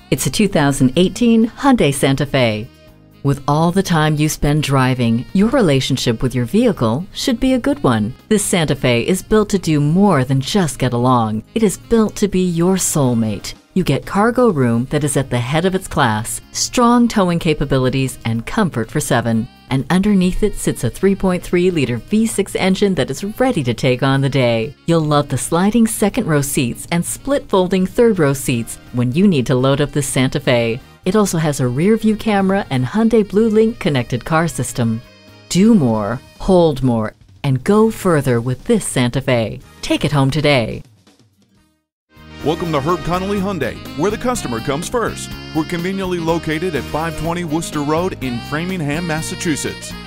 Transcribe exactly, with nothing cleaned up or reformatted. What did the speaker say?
It's a two thousand eighteen Hyundai Santa Fe. With all the time you spend driving, your relationship with your vehicle should be a good one. This Santa Fe is built to do more than just get along. It is built to be your soulmate. You get cargo room that is at the head of its class, strong towing capabilities, and comfort for seven. And underneath it sits a three point three liter V six engine that is ready to take on the day. You'll love the sliding second row seats and split folding third row seats when you need to load up the Santa Fe. It also has a rear view camera and Hyundai BlueLink connected car system. Do more, hold more, and go further with this Santa Fe. Take it home today. Welcome to Herb Connolly Hyundai, where the customer comes first. We're conveniently located at five twenty Worcester Road in Framingham, Massachusetts.